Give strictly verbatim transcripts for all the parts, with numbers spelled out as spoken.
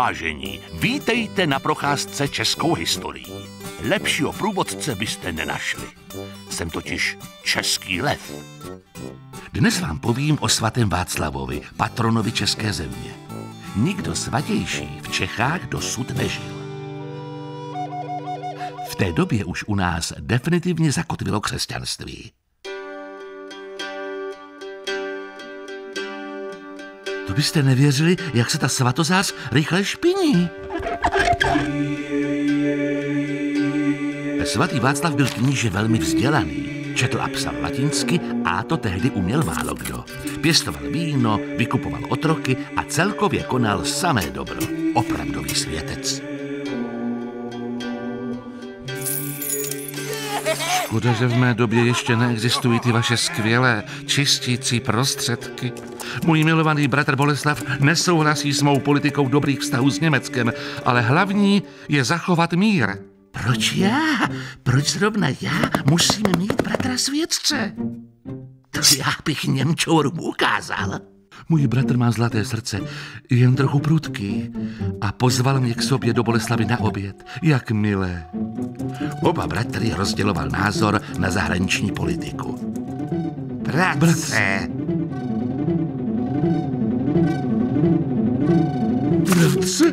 Vážení, vítejte na procházce českou historií. Lepšího průvodce byste nenašli. Jsem totiž český lev. Dnes vám povím o svatém Václavovi, patronovi české země. Nikdo svatější v Čechách dosud nežil. V té době už u nás definitivně zakotvilo křesťanství. To byste nevěřili, jak se ta svatozář rychle špiní. Svatý Václav byl kníže velmi vzdělaný. Četl a psal latinsky a to tehdy uměl málo kdo. Pěstoval víno, vykupoval otroky a celkově konal samé dobro. Opravdový světec. Škoda, že v mé době ještě neexistují ty vaše skvělé čistící prostředky. Můj milovaný bratr Boleslav nesouhlasí s mou politikou dobrých vztahů s Německem, ale hlavní je zachovat mír. Proč já? Proč zrovna já musím mít bratra světce? To já bych Němčourům ukázal. Můj bratr má zlaté srdce, jen trochu prudký, a pozval mě k sobě do Boleslavy na oběd. Jak milé. Oba bratry rozděloval názor na zahraniční politiku. Bratře! Bratře! Bratře!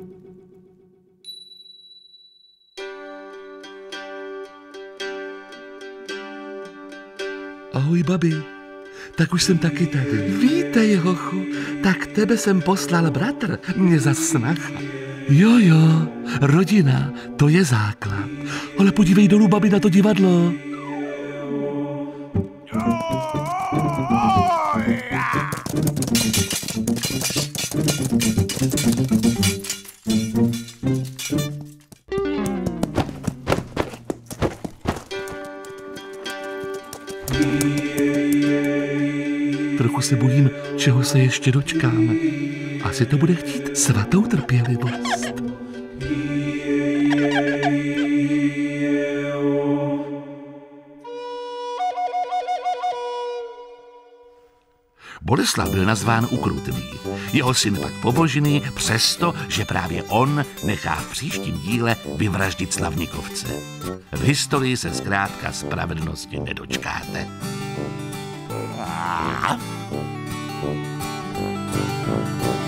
Ahoj, babi. Tak už jsem taky tady. Vítej, hochu. Tak tebe jsem poslal bratr, mě za snacha. Jo, jo, rodina, to je základ. Ale podívej dolů, babi, na to divadlo. Trochu se bojím, čeho se ještě dočkáme. Asi to bude chtít svatou trpělivost. Boleslav byl nazván Ukrutný. Jeho syn pak Pobožný, přesto, že právě on nechá v příštím díle vyvraždit Slavnikovce. V historii se zkrátka spravedlnosti nedočkáte. Ah.